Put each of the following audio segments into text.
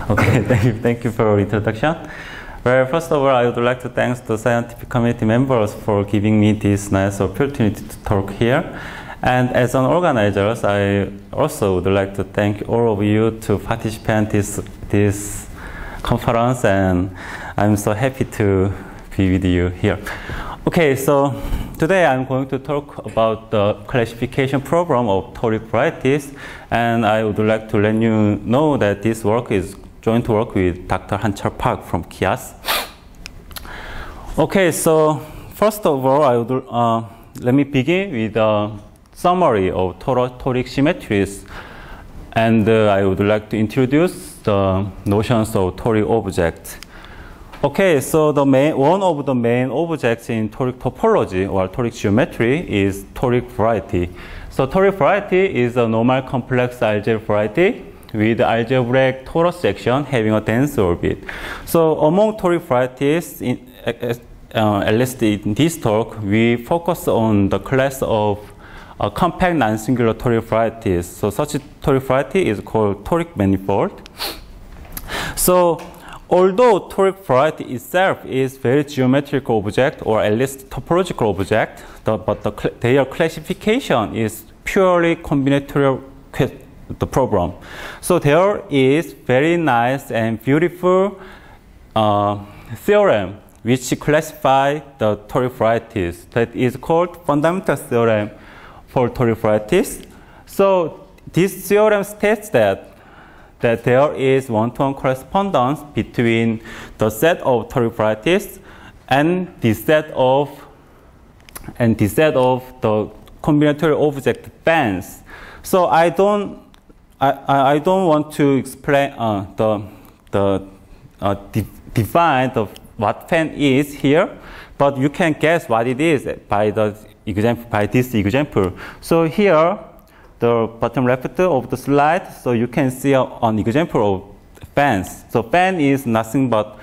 Okay, thank you for your introduction. Well, first of all, I would like to thank the scientific community members for giving me this nice opportunity to talk here. And as an organizer, I also would like to thank all of you to participate in this conference, and I'm so happy to be with you here. Okay, so today I'm going to talk about the classification problem of toric varieties, and I would like to let you know that this work is joint work with Dr. Han-Chul Park from KIAS. Okay, so first of all, let me begin with a summary of toric symmetries, and I would like to introduce the notions of toric object. Okay, so one of the main objects in toric topology or toric geometry is toric variety. So toric variety is a normal complex algebraic variety with algebraic torus section having a dense orbit. So among toric varieties, at least in this talk, we focus on the class of compact non-singular toric varieties. So such a toric variety is called toric manifold. So although toric variety itself is very geometrical object, or at least topological object, but their classification is purely combinatorial the problem. So there is very nice and beautiful theorem which classify the toric varieties. That is called fundamental theorem for toric varieties. So this theorem states that there is one-to-one correspondence between the set of toric varieties and the set of the combinatorial object bands. So I don't want to explain define what fan is here, but you can guess what it is by this example. So here, the bottom left of the slide, so you can see an example of fans. So fan is nothing but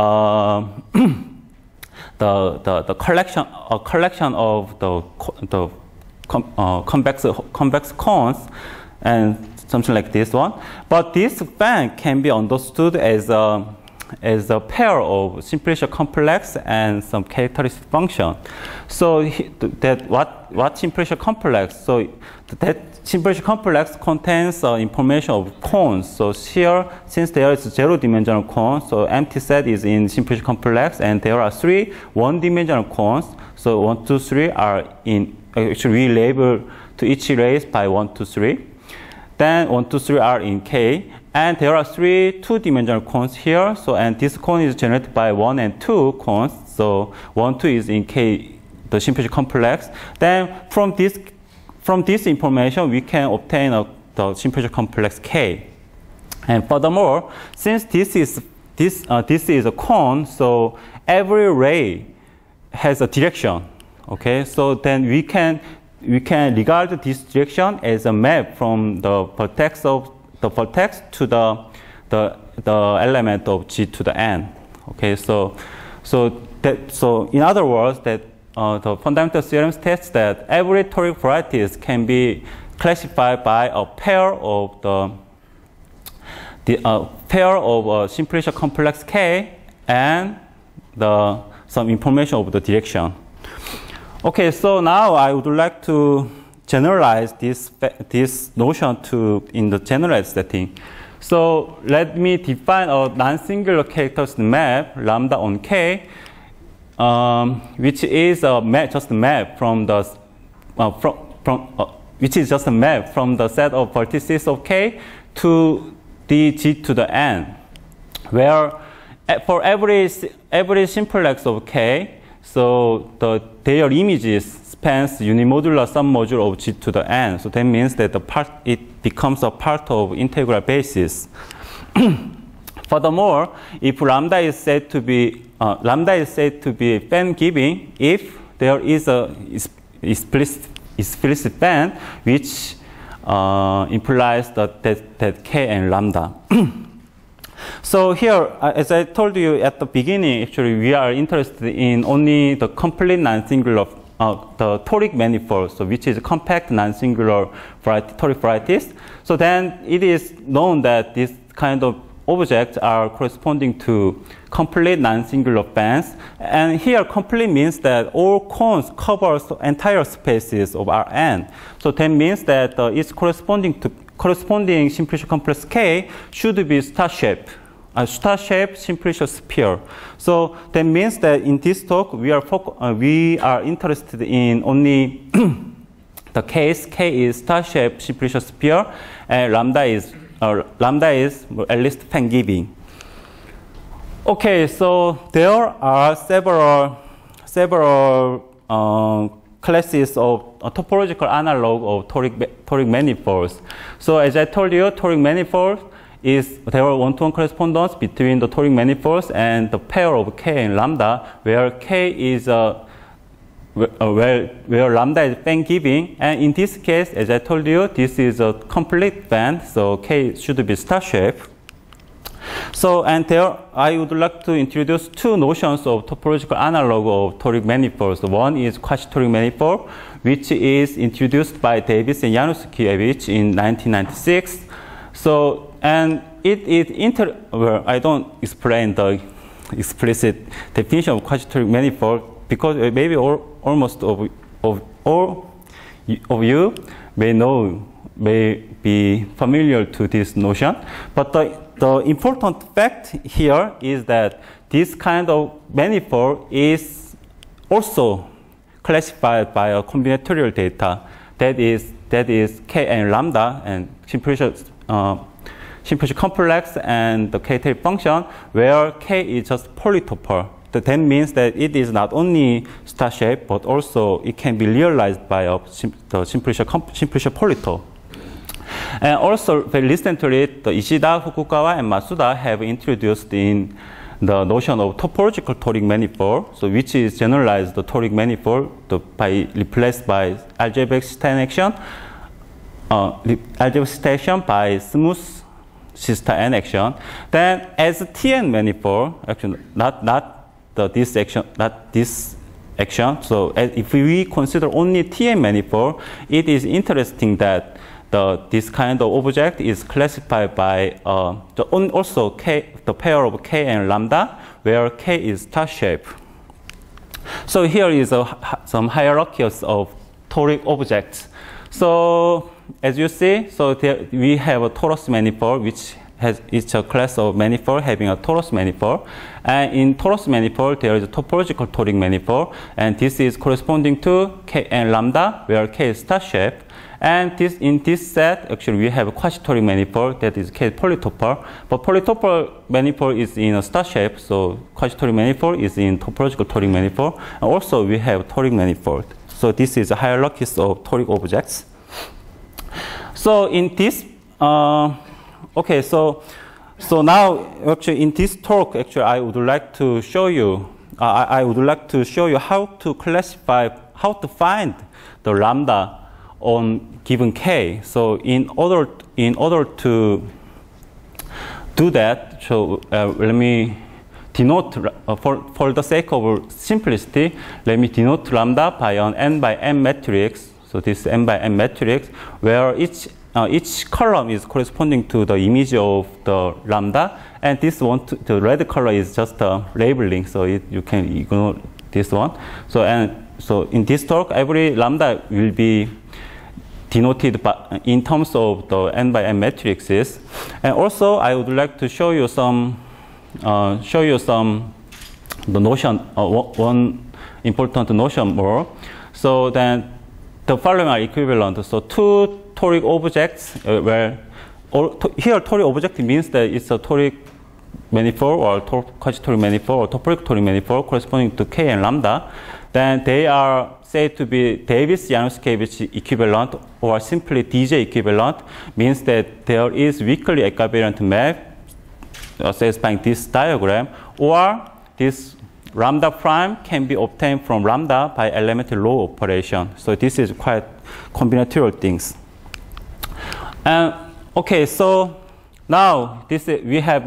the collection of the convex cones and something like this one. But this fan can be understood as a pair of simplicial complex and some characteristic function. So what simplicial complex? So that simplicial complex contains information of cones. So here, since there is zero-dimensional cone, so empty set is in simplicial complex, and there are three one-dimensional cones. So 1, 2, 3 are in, actually we label to each race by 1, 2, 3. Then 1, 2, 3 are in K. And there are three two-dimensional cones here. So, and this cone is generated by 1 and 2 cones. So 1, 2 is in K, the simplicial complex. Then from this information, we can obtain the simplicial complex K. And furthermore, since this is a cone, so every ray has a direction. Okay, so then we can regard this direction as a map from the vertex to the element of G to the N. Okay, so in other words, that the fundamental theorem states that every toric varieties can be classified by a pair of simplicial complex K and some information of the direction. Okay, so now I would like to generalize this notion in the generalized setting. So let me define a non-singular characteristic map lambda on K, which is just a map from the which is just a map from the set of vertices of K to the G to the N, where for every simplex of K, so their images spans unimodular submodule of G to the N. So that means that it becomes a part of integral basis. Furthermore, if lambda is said to be fan giving if there is a explicit fan which implies that K and lambda. So here, as I told you at the beginning, actually we are interested in only the complete non-singular, the toric manifold, so which is compact non-singular toric varieties. So then it is known that this kind of objects are corresponding to complete non-singular bands. And here complete means that all cones covers entire spaces of Rn. So that means that its corresponding simplicial complex K should be star-shaped. A star-shaped simplicial sphere. So that means that in this talk we are interested in only the case K is star-shaped simplicial sphere and lambda is at least fan-giving. Okay, so there are several classes of topological analog of toric manifolds. So as I told you, toric manifold there are one-to-one correspondence between the toric manifolds and the pair of K and lambda, where K is where lambda is fan-giving, and in this case, as I told you, this is a complete band, so K should be star-shaped. So, and there I would like to introduce two notions of topological analog of toric manifolds. One is quasi-toric manifold, which is introduced by Davis and Januszkiewicz in 1996. So, and it is well, I don't explain the explicit definition of quasi-toric manifold because maybe almost all of you may be familiar to this notion. But the important fact here is that this kind of manifold is also classified by a combinatorial data that is K and lambda and simplicial complex and the K-tail function where K is just polytoper. That means that it is not only star-shaped, but also it can be realized by the simplicial polytope. And also, very recently, the Ishida, Fukukawa, and Masuda have introduced in the notion of topological toric manifold, so which is generalized the toric manifold replaced by algebraic Stein-action, by smooth sister n action. Then, as Tn manifold, actually not this action. So if we consider only Tn manifold, it is interesting that this kind of object is classified by also the pair of K and lambda, where K is star-shaped. So here is some hierarchies of toric objects. So as you see, so we have a torus manifold, which it's a class of manifold having a torus manifold. And in torus manifold, there is a topological toric manifold. And this is corresponding to K and lambda, where K is star-shaped. And in this set, actually, we have a quasi-toric manifold that is K polytoper. But polytoper manifold is in a star shape, so quasi-toric manifold is in topological toric manifold. And also, we have toric manifold. So this is a hierarchy of toric objects. So in this, okay, so now actually in this talk, actually, I would like to show you how to classify, how to find the lambda on given K. So in order to do that, so let me denote for the sake of simplicity, let me denote lambda by an n by m matrix. So this n by m matrix, where each column is corresponding to the image of the lambda, and this one, the red color is just labeling, so you can ignore this one. So in this talk, every lambda will be denoted in terms of the n by m matrices. And also, I would like to show you the notion, one important notion more. So then the following are equivalent. So two toric objects, here toric object means that it's a toric manifold or quasi-toric manifold or topological toric manifold corresponding to K and lambda. Then they are said to be Davis-Januszkiewicz equivalent or simply DJ equivalent, means that there is weakly equivariant map satisfying this diagram, or this lambda prime can be obtained from lambda by elementary law operation. So this is quite combinatorial things. Okay, so now we have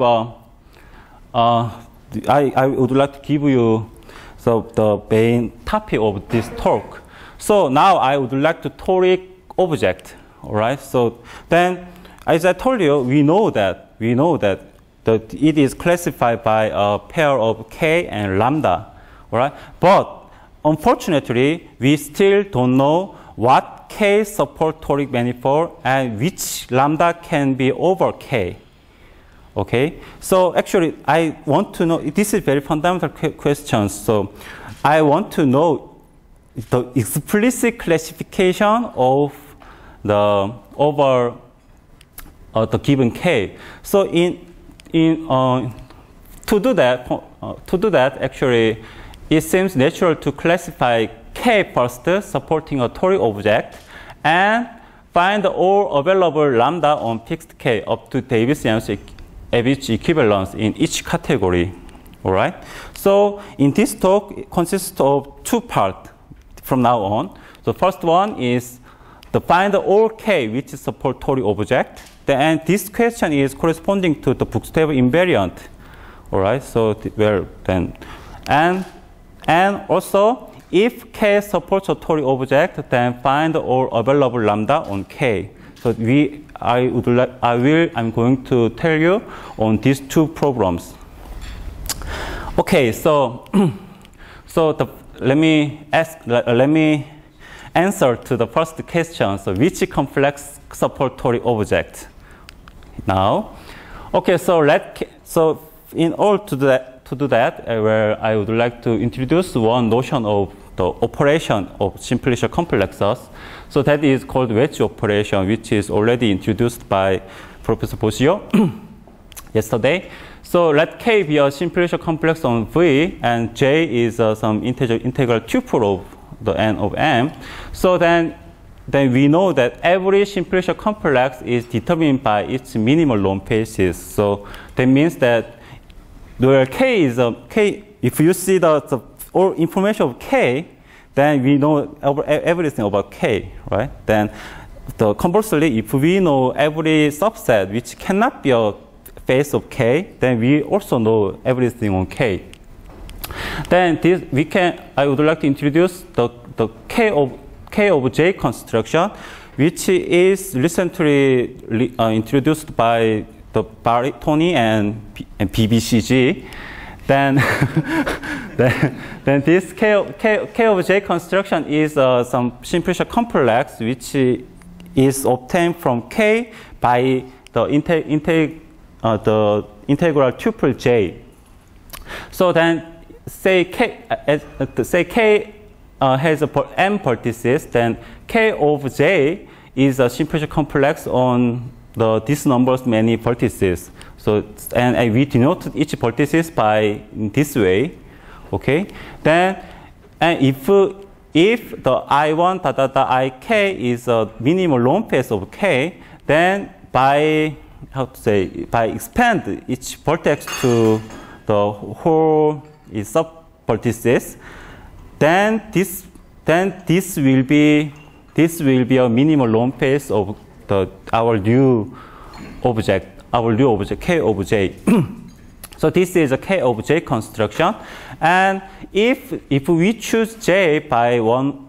I would like to give you the main topic of this talk. So now I would like to toric object. All right. So then, as I told you, we know that it is classified by a pair of k and lambda, all right? But unfortunately, we still don't know what k support toric manifold and which lambda can be over k. Okay, so actually, I want to know. This is very fundamental question. So, I want to know the explicit classification of the over the given k. So, to do that, actually, it seems natural to classify k first, supporting a toric object, and find all available lambda on fixed k up to Davis-Young's average equivalence in each category. All right. So in this talk, it consists of two parts from now on. The first one is to find all k which support toric object. And this question is corresponding to the Bookstable invariant. All right. So and also if k supports a toric object, then find all available lambda on k. So I'm going to tell you on these two problems. Okay, so let me answer to the first question. So which complex support toric object? Now, okay, so in order to do that, where I would like to introduce one notion of the operation of simplicial complexes. So that is called wedge operation, which is already introduced by Professor Bosio yesterday. So let K be a simplicial complex on V, and J is some integral tuple of the n of M. So then we know that every simplicial complex is determined by its minimal lone phases. So that means that where K is K, if you see the all information of K, then we know everything about K, right? Then conversely, if we know every subset which cannot be a phase of K, then we also know everything on K. Then I would like to introduce the K of J construction, which is recently introduced by the Baritoni and BBCG. Then this K of J construction is some simplicial complex which is obtained from K by the integral tuple J. So then say K has M vertices, then K of J is a simplicial complex on this number's many vertices. So, and we denote each vertices by this way, okay? Then, and if the I1 Ik is a minimal lone phase of K, then by expand each vertex to the whole sub vertices, then this will be a minimal lone phase of our new object K of J. So this is a K of J construction, and if we choose J by one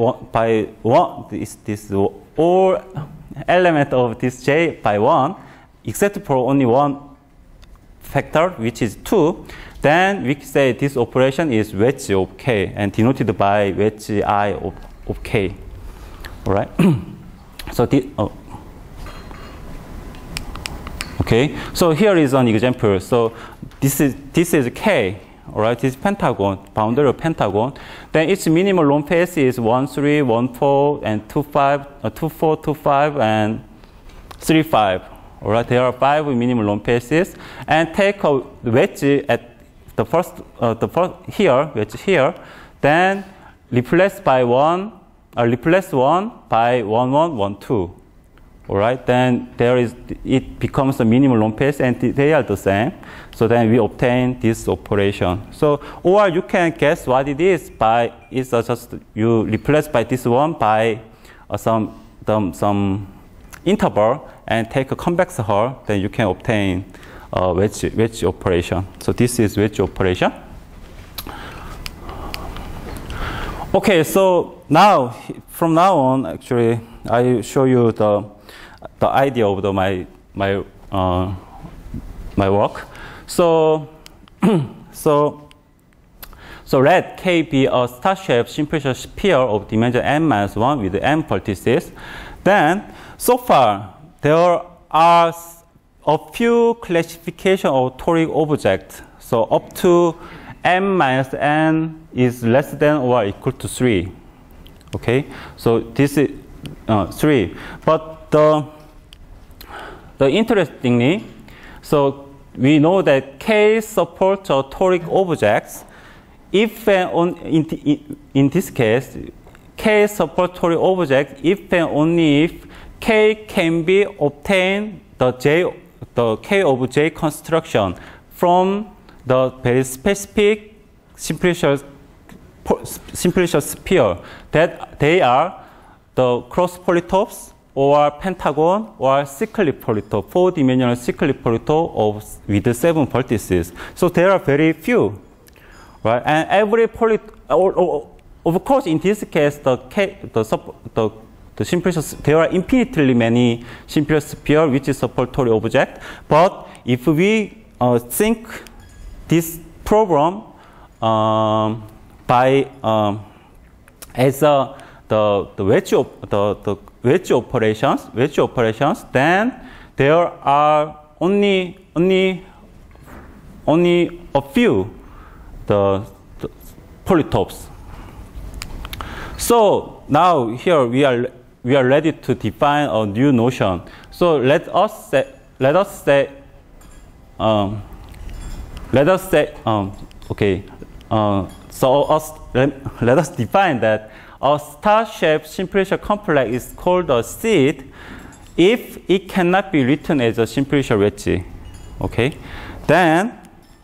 this all element of this J by 1, except for only one factor, which is 2, then we can say this operation is wedge of K and denoted by wedge I of K. All right. So okay, so here is an example. So this is K, all right? This is pentagon, boundary of pentagon. Then its minimal lone phase is 1, 3, 1, 4, and 2, 5, 2, 4, 2, 5, and 3, 5. All right, there are 5 minimal lone phases, and take a wedge at the first here, wedge here, then replace 1 by 1, 1, 1, 2. All right, then it becomes a minimal lone phase, and they are the same. So then we obtain this operation. So, or you can guess what it is by just you replace by this one by some interval and take a convex hull, then you can obtain a wedge operation. So this is wedge operation. Okay, so now from now on, actually, I show you the idea of my my work. So let K be a star-shaped simple sphere of dimension n-1 with m vertices. Then, so far, there are a few classification of toric objects. So up to m-n is less than or equal to 3. Okay, so this is 3. But the interestingly, so we know that K supports toric objects. If in this case, K supports toric object if and only if K can be obtained the K of J construction from the very specific simplicial sphere that they are the cross polytopes or pentagon or cyclic polytope, 4-dimensional cyclic polytope with 7 vertices. So there are very few, right? And every of course, in this case, the simplicial, there are infinitely many simplicial sphere which support toric object. But if we think this program by as the wedge operations, then there are only a few the polytopes. So now here we are ready to define a new notion. So let us say okay. So let us define that a star-shaped simplicial complex is called a seed if it cannot be written as a simplicial wedge. Okay, then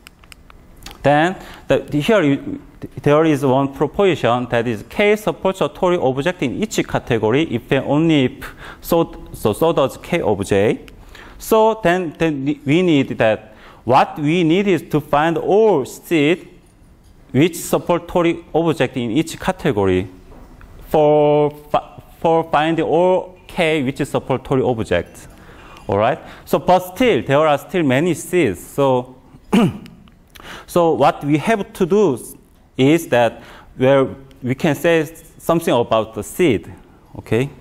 here there is one proposition that is K supports a toric object in each category if and only if so does K of J. So then we need that. What we need is to find all seeds which support toric object in each category for finding all K which support toric objects. All right. So, but still there are still many seeds. So, so what we have to do is that where we can say something about the seed. Okay.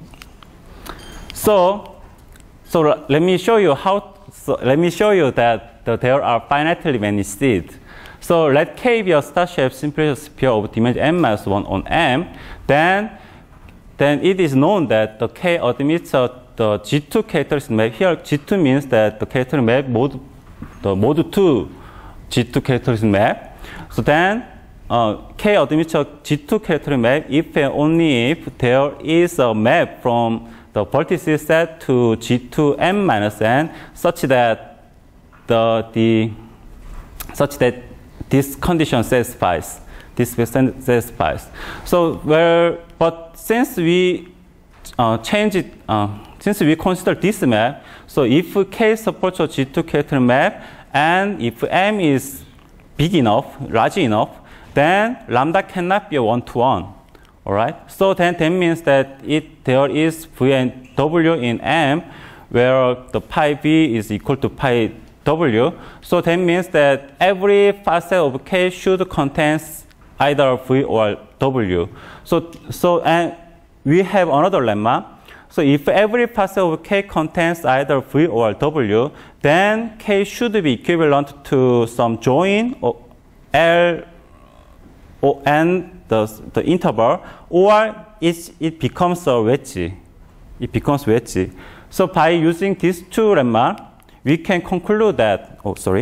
So let me show you how. So let me show you that there are finitely many seeds. So let K be a star-shaped simplicial sphere of dimension n-1 on M. Then it is known that the K admits the G2 characteristic map. Here G2 means that the characteristic map the mode 2 G2 characteristic map. So then K admits a G2 characteristic map if and only if there is a map from the vertices set to G2 m-n such that this condition satisfies. So but since we change it, since we consider this map, so if K supports a G2 character map and if M is big enough, large enough, then lambda cannot be a one-to-one. All right. So then that means that there is V and W in M, where the pi V is equal to pi W. So that means that every facet of K should contain either V or W. So and we have another lemma. So if every facet of K contains either V or W, then K should be equivalent to some join L and the interval, or it becomes a wedge. It becomes wedge. So by using these two lemma, we can conclude that.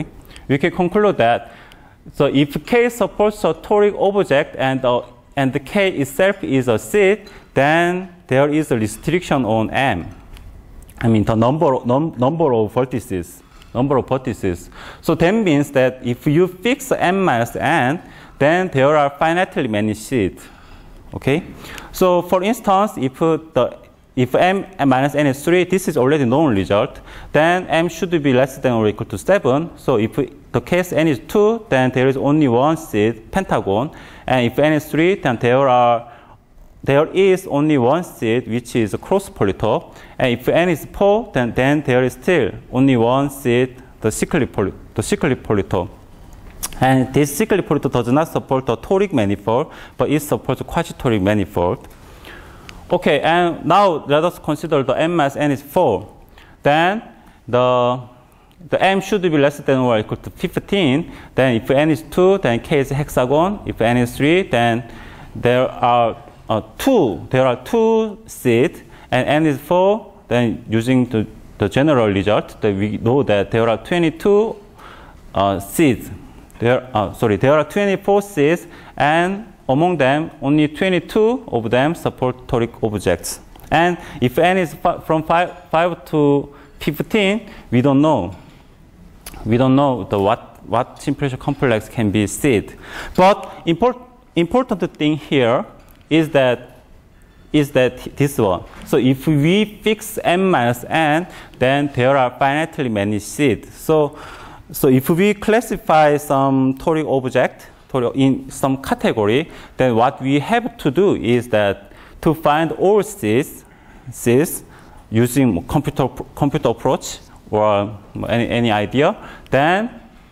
So if K supports a toric object and the K itself is a seed, then there is a restriction on M. I mean the number of vertices. So that means that if you fix M minus N, then there are finitely many seeds. Okay. So for instance, if M minus N is 3, this is already known result. Then M should be less than or equal to 7. So if the case N is 2, then there is only one seed, pentagon. And if N is 3, then there is only one seed, which is a cross polytope. And if N is 4, then there is still only one seed, the cyclic Polito. And this cyclic Polito does not support the toric manifold, but it supports quasi-toric manifold. Okay, and now let us consider the m minus n is 4. Then the m should be less than or equal to 15. Then if n is 2, then k is hexagon. If n is 3, then there are two seeds, and n is 4. Then using the general result, that we know that there are 22 seeds. There are 24 seeds, and among them, only 22 of them support toric objects. And if n is from 5 to 15, we don't know. We don't know what simplicial complex can be seed. But important thing here is that this one. So if we fix m minus n, then there are finitely many seeds. So if we classify some toric object in some category, then what we have to do is that to find all seeds using computer approach or any idea, then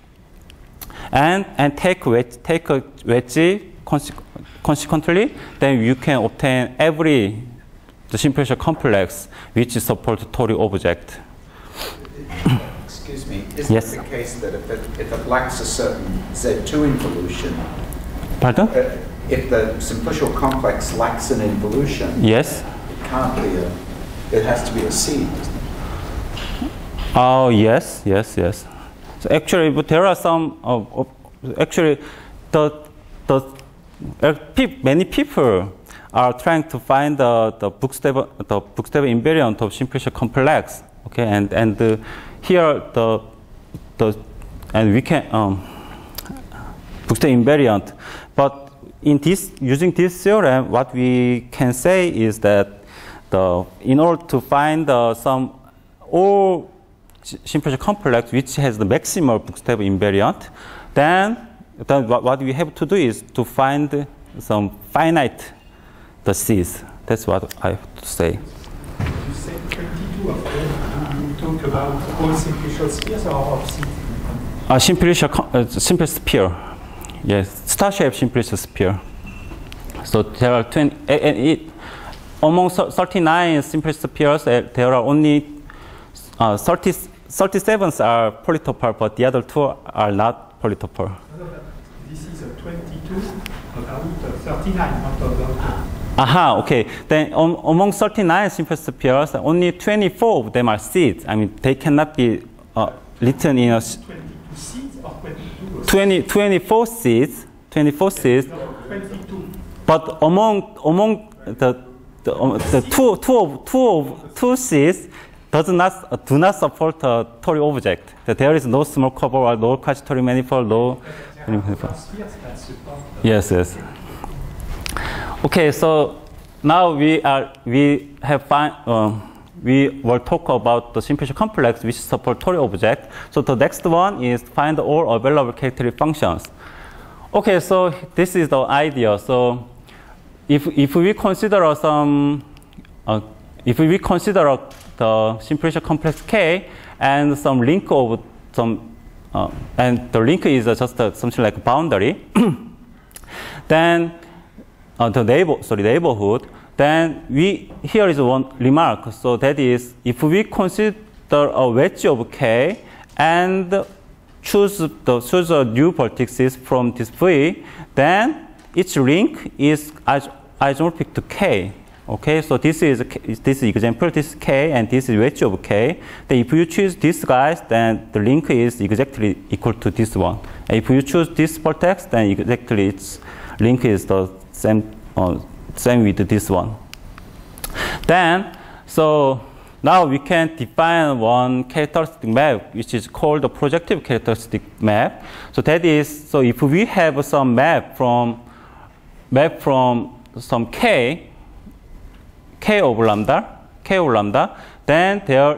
and take a wedge consequently, then you can obtain the simplicial complex which supports toric object. Excuse me, isn't it the case that if it lacks a certain Z2 involution, pardon? If the simplicial complex lacks an involution, yes, it can't be it has to be a seed, doesn't it? Oh, yes. So actually, but there are some, actually, many people are trying to find the Bookstable invariant of simplicial complex. Okay, and here and we can Bookstable invariant, but using this theorem, what we can say is that in order to find all simplicial complex which has the maximal Bookstable invariant, then what we have to do is to find some finite seeds. That's what I have to say. You said 22 of them. You talk about all simplicial spheres or of seeds? Simple sphere. Yes, star-shaped simplicial sphere. So there are 20, among 39 simplicial spheres, there are only 37 are polytopic, but the other 2 are not polytopic. This is a 22 about 39, not about. Aha, okay. Then among 39 simple spheres, only 24 of them are seeds. I mean, they cannot be written in a 22 seeds or 22? 24 seeds. 24 seeds. No, 22. But among the two seeds do not support a toric object. That there is no small cover or no quasi-toric manifold, no. Yes. Okay, so now we will talk about the simplicial complex which support toric object. So the next one is find all available characteristic functions. Okay, so this is the idea. So if we consider the simplicial complex K and some link of and the link is just something like a boundary, then the neighborhood, then here is one remark. So that is, if we consider a wedge of K and choose a new vertices from this V, then its link is isomorphic to K. Okay, so this is example, this is K and this is wedge of K. Then if you choose these guys, then the link is exactly equal to this one. And if you choose this vertex, then exactly its link is the same with this one. Then, so now we can define one characteristic map, which is called the projective characteristic map. So that is, so if we have some map from some K over lambda, then there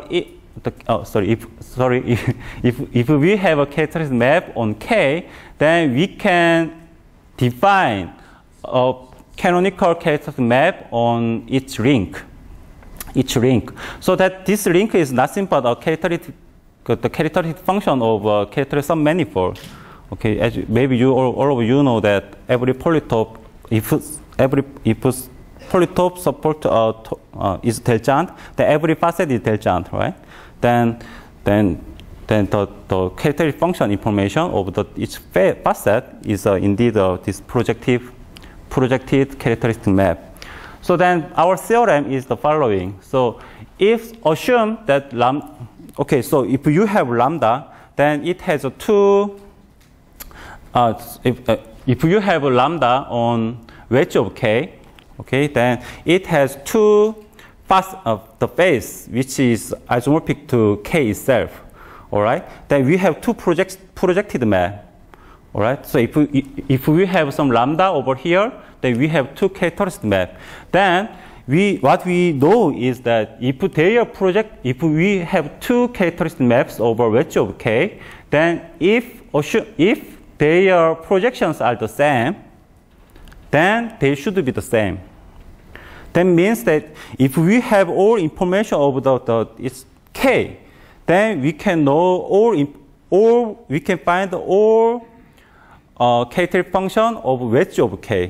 if we have a characteristic map on K, then we can define a canonical characteristic map on each link. So that this link is nothing but a characteristic the characteristic function of characteristic submanifold. Okay, as maybe all of you know that every polytope, if polytope support is delgent, then every facet is delgent, right? Then the characteristic function information of each facet is indeed this projected characteristic map. So then our theorem is the following. So if assume that lambda, okay, so if you have lambda, then it has two. If you have a lambda on wedge of k, okay, then it has two the face which is isomorphic to k itself. All right. Then we have two projected map. All right. So if we have some lambda over here, then we have two characteristic map. Then what we know is that if we have two characteristic maps over wedge of k, then if their projections are the same, then they should be the same. That means that if we have all information of its k, then we can know we can find all characteristic function of wedge of k.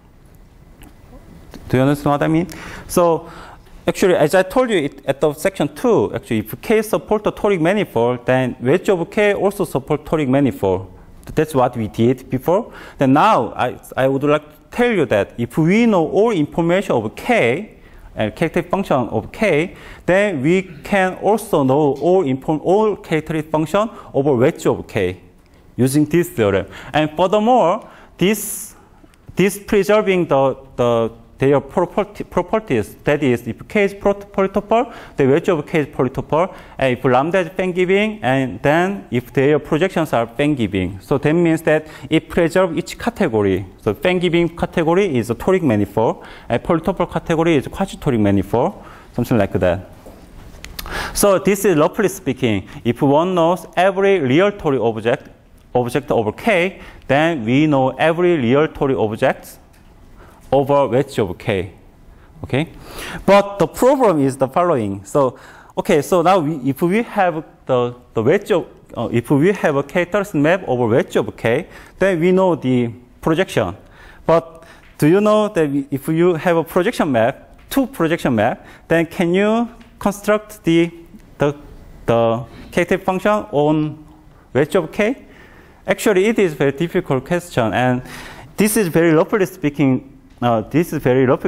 Do you understand what I mean? So actually, as I told you at the section 2, actually, if k support the toric manifold, then wedge of k also support toric manifold. That's what we did before. Then now I would like to tell you that if we know all information of k and characteristic function of k, then we can also know all characteristic function over wedge of k using this theorem. And furthermore, this preserving their properties, that is, if k is polytopic, the wedge of k is polytopic, and if lambda is fan-giving, and then if their projections are fan-giving. So that means that it preserves each category. So fan-giving category is a toric manifold, and polytopic category is a quasi-toric manifold, something like that. So this is roughly speaking, if one knows every real toric object over k, then we know every real toric object over wedge of k, okay? But the problem is the following. So, okay, so now if we have the wedge of, if we have a characteristic map over wedge of k, then we know the projection. But do you know that if you have a projection map, two projection map, then can you construct the characteristic function on wedge of k? Actually, it is a very difficult question, and this is very roughly speaking. This is very rough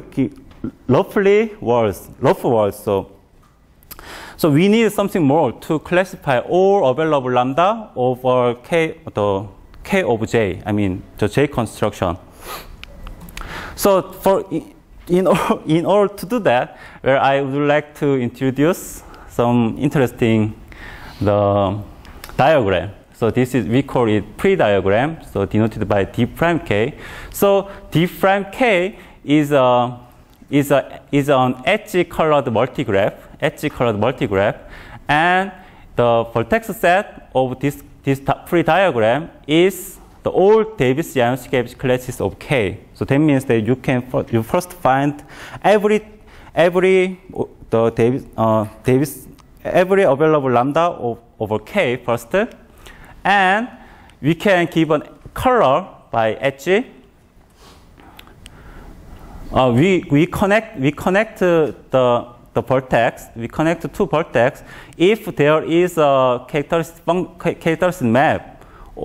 words. So we need something more to classify all available lambda over k of j. I mean the j construction. So in order to do that, where I would like to introduce some interesting diagram. So we call it pre-diagram, so denoted by d prime k. So d prime k is an edge-colored multigraph, and the vertex set of this pre-diagram is the all Davis Janosky classes of k. So that means that you first find every available lambda over k first. And we can give a color by edge. We connect the vertex. We connect two vertex if there is a characteristic map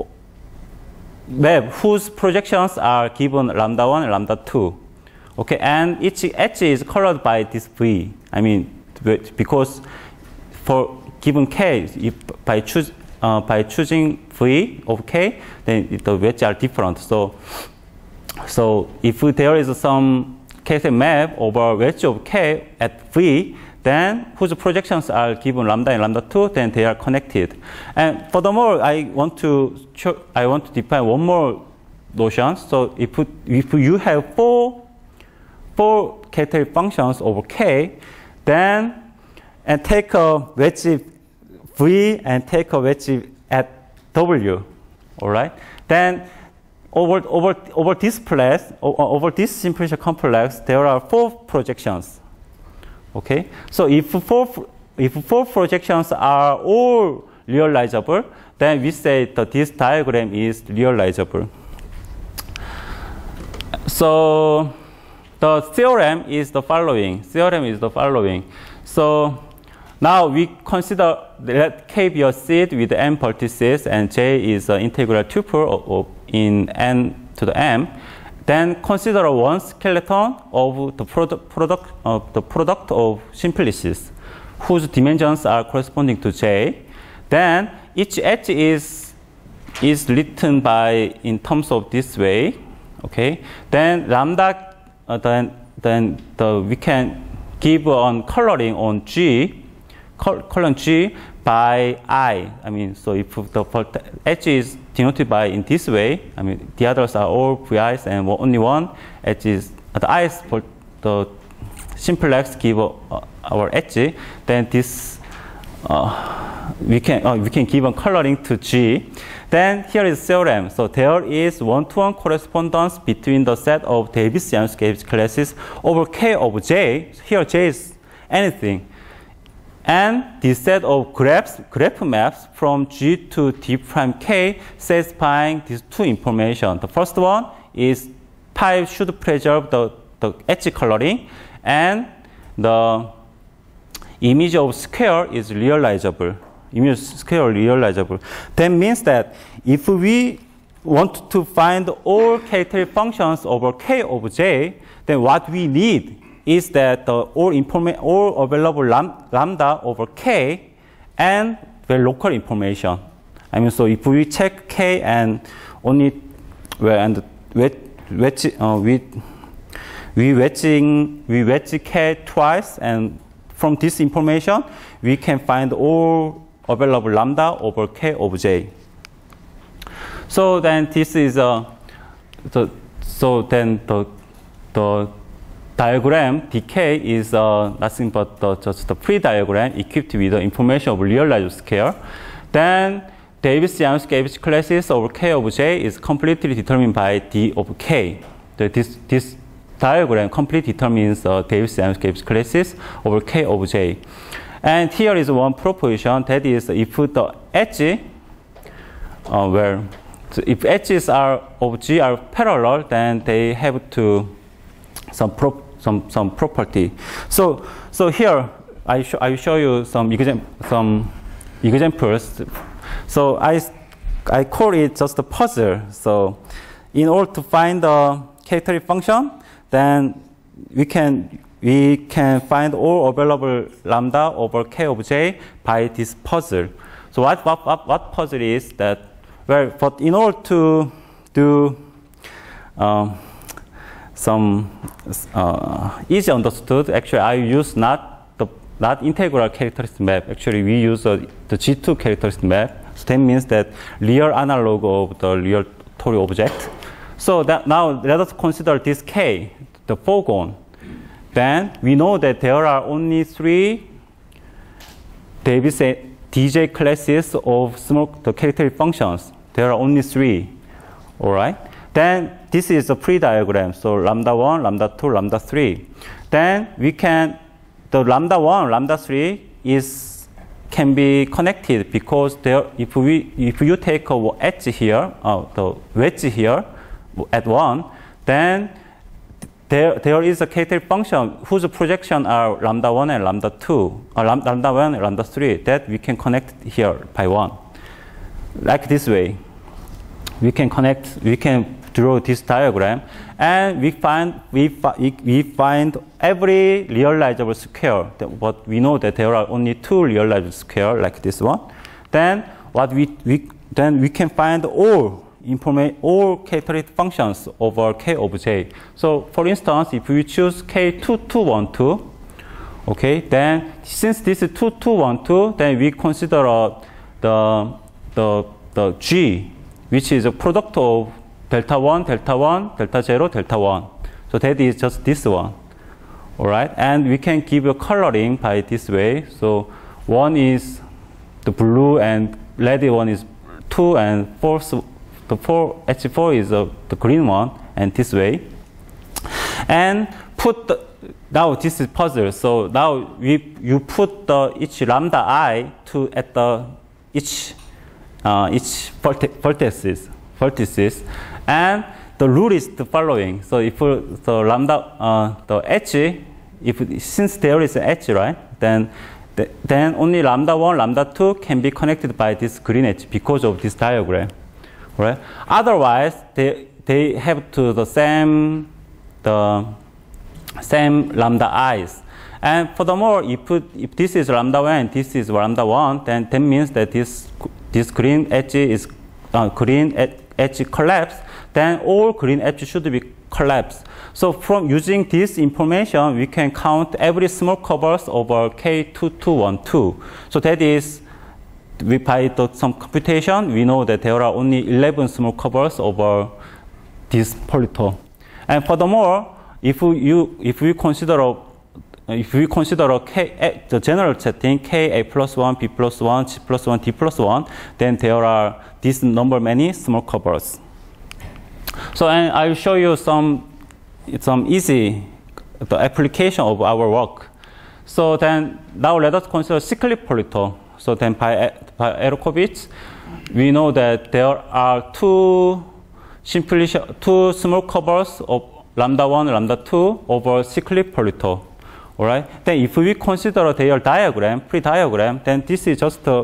whose projections are given lambda 1 and lambda 2. Okay, and each edge is colored by this V. I mean, because for given k, by choosing V of k, then the wedges are different. So if there is some characteristic map over wedge of k at V, then whose projections are given lambda and lambda 2, then they are connected. And furthermore, I want to define one more notion. So if you have four characteristic functions over k, then and take a wedge V and take a wedge at W, all right? Then over this place, over this simplicial complex, there are four projections. Okay, so if four projections are all realizable, then we say that this diagram is realizable. So the theorem is the following. So now we consider let K be a seed with n vertices and J is an integral tuple in n to the m. Then consider one skeleton of the product of simplices whose dimensions are corresponding to J. Then each edge is written in terms of this way. Okay. Then lambda we can give on coloring on G, column G by I. I mean, so if the edge is denoted by in this way, I mean, the others are all VIs and only one edge is the I's for the simplex give our edge. Then this we can give a coloring to G. Then here is theorem. So there is one-to-one correspondence between the set of Davis-Jansky classes over K of J. Here J is anything. And this set of graph maps from G to D prime K satisfying these two information. The first one is pi should preserve the edge coloring, and the image of square is realizable. That means that if we want to find all characteristic functions over K of J, then what we need is that all available lambda over K and the local information. I mean, so if we check K and only we wedge K twice, and from this information we can find all available lambda over K of J. So then this is the diagram dk is nothing but just the pre-diagram equipped with the information of realized square. Then Davis-Jansky classes over K of J is completely determined by D of K. This diagram completely determines Davis-Jansky classes over K of J. And here is one proposition, that is if the edge if edges of G are parallel, then they have to some property. So here I will show you some examples. So I call it just a puzzle. So in order to find the characteristic function, then we can find all available lambda over K of J by this puzzle. So what puzzle is that? Well, but in order to do some easy understood, actually I use not integral characteristic map. Actually we use the G2 characteristic map. So that means that real analog of the real Tory object. So that now let us consider this K, the foreground. Then we know that there are only 3 Davis DJ classes of the characteristic functions. There are only 3. All right. Then this is a pre-diagram. So lambda 1, lambda 2, lambda 3. Then we can the lambda 1, lambda 3 can be connected because there if you take a edge here, the wedge here at 1, then there is a characteristic function whose projection are lambda 1 and lambda 2, or lambda 1 and lambda 3 that we can connect here by 1. Like this way. We can draw this diagram, and we find every realizable square. But we know that there are only 2 realizable square like this one. Then we can find all characteristic functions over K of J. So for instance, if we choose K2212, okay, then since this is 2212, then we consider the G, which is a product of delta 1, delta 1, delta 0, delta 1. So that is just this one. All right. And we can give a coloring by this way. So 1 is the blue and red one is 2, and H4 is the green one, and this way. And now this is puzzle. So now you put each lambda I at the each vertices, and the rule is the following. So if the lambda, the edge, since there is an edge, right, then only lambda 1, lambda 2 can be connected by this green edge because of this diagram, right? Otherwise, they have to the same lambda i's. And furthermore, if this is lambda 1 and this is lambda 1, then that means that this green edge is edge collapse. Then all green edge should be collapsed. So from using this information, we can count every small covers over K2212. So that is, by some computation, we know that there are only 11 small covers over this polytope. And furthermore, if we consider the general setting, K, A plus 1, B plus 1, C plus 1, D plus 1, then there are this number many small covers. So and I will show you some easy application of our work. So then now let us consider cyclic polytope. So then by Erokovich, we know that there are two small covers of lambda 1, lambda 2 over cyclic polytope. All right. Then if we consider their diagram, pre-diagram, then this is just the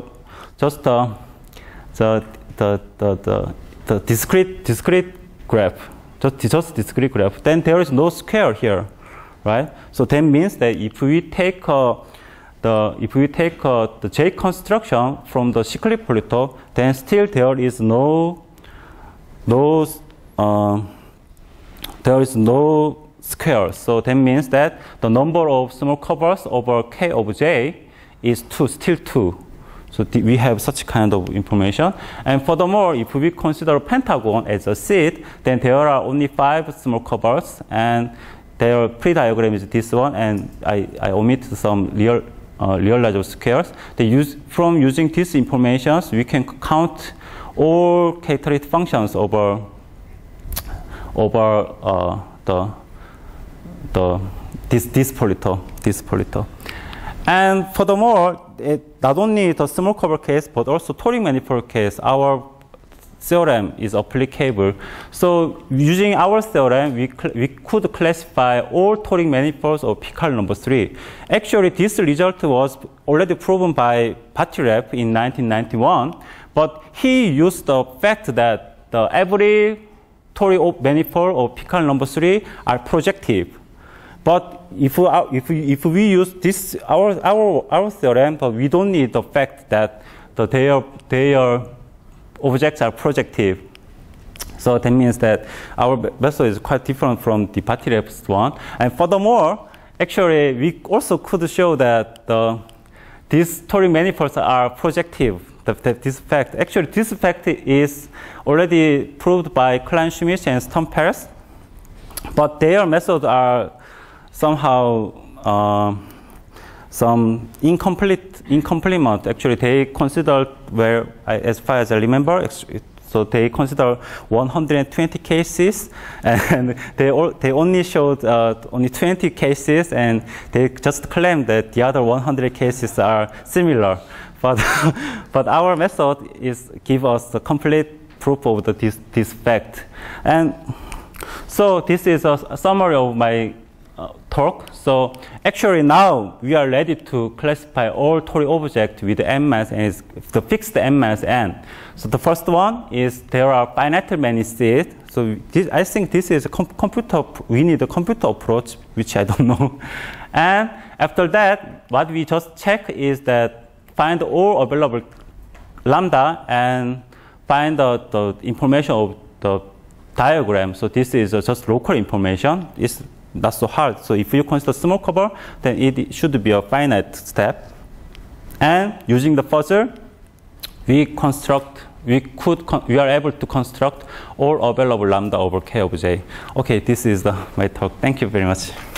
discrete graph, just discrete graph. Then there is no square here, right? So that means that if we take the J construction from the cyclic polytope, then still there is no square. So that means that the number of small covers over K of J is still 2. So we have such kind of information. And furthermore, if we consider pentagon as a seed, then there are only 5 small covers, and their pre-diagram is this one, and I omit some realizable squares. From using these informations, we can count all characteristic functions over this polytope. And furthermore, not only the small cover case, but also Turing manifold case, our theorem is applicable. So using our theorem, we could classify all Turing manifolds of Picard number 3. Actually, this result was already proven by Batirev in 1991, but he used the fact that every Turing manifold of Picard number 3 are projective. But if we use this our theorem, but we don't need the fact that their objects are projective. So that means that our method is quite different from the Batirev's one. And furthermore, actually, we also could show that these Turing manifolds are projective. This fact is already proved by Klein-Schmidt and Sturm-Perez, but their methods are somehow some incomplete. Actually, they considered, as far as I remember, so they consider 120 cases, and they only showed only 20 cases, and they just claimed that the other 100 cases are similar. But our method give us the complete proof of this fact. And so this is a summary of my talk. So actually now we are ready to classify all Turing objects with m mass and the fixed m mass n. So the first one is there are finitely many seeds. So I think this is a we need a computer approach, which I don't know. And after that, what we just check is that find all available lambda and find the information of the diagram. So this is just local information. It's not so hard. So if you consider small cover, then it should be a finite step. And using the fuzzer, we are able to construct all available lambda over K of J. Okay, this is my talk. Thank you very much.